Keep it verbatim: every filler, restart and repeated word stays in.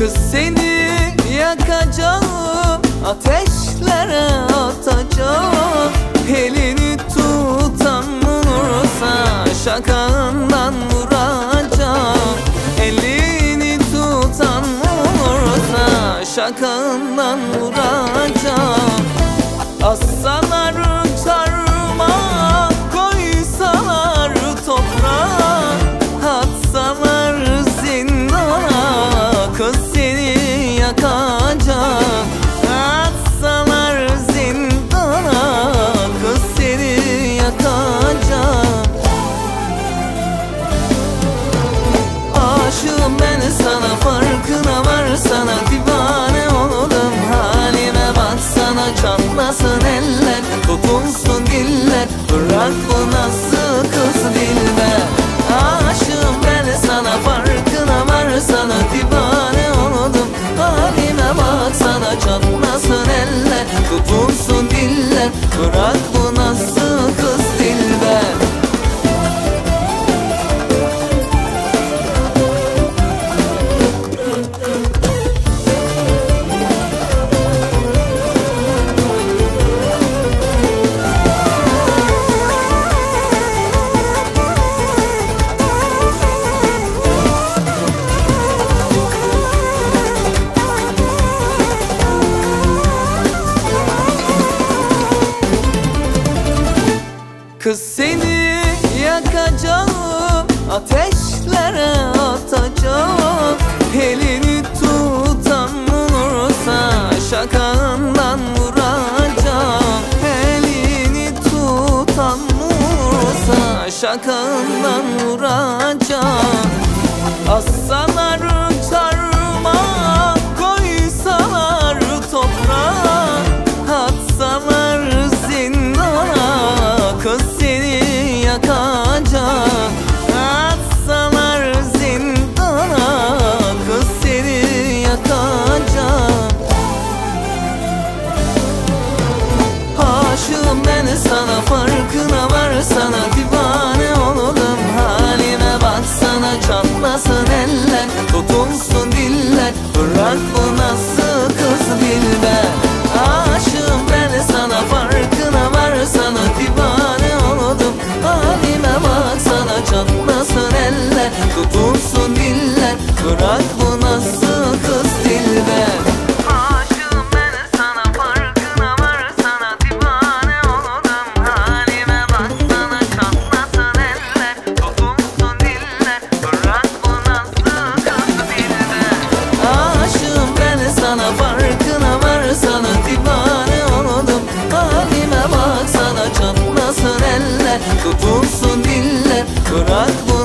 Kız seni yakacağım, ateşlere atacağım. Elini tutan olursa şakağından vuracağım. Elini tutan olursa şakağından vuracağım. Assalar çarmıha, koysalar toprağa, atsalar zindana, kız seni yakacağım. Atsalar zindana, kız seni yakacağım. Aşığım ben sana, farkına varsana, divane oldum halime baksana. Çatlasın eller, tutulsun diller, bırak bu nasıl kız dilber. Aşığım ben sana, farkına varsana, divane oldum halime baksana. Çatlasın eller, tutulsun diller, bırak bu nasıl kız dilber. Kız seni yakacağım, ateşlere atacağım. Elini tutan olursa şakağından vuracağım. Elini tutan olursa şakağından vuracağım. Assalar çarmıha, koysalar toprağa, atsalar zindana, kız seni yakacağım. Atsalar zindana, kız seni yakacağım. Aşığım ben sana, farkına varsana, divane oldum halime baksana. Çatlasın eller, tutulsun diller, bırak bu nasıl kız dilber. Aşığım ben sana, farkına varsana, divane oldum halime baksana. Çatlasın eller, tutulsun diller, bırak bu nasıl kız dilber. Aşığım ben sana, farkına varsana, divane oldum halime baksana. Çatlasın eller, tutulsun diller, bırak bu nasıl kız dilber. Aşığım ben sana, farkına varsana, divane oldum halime baksana. Çatlasın eller, tutulsun diller, bırak bu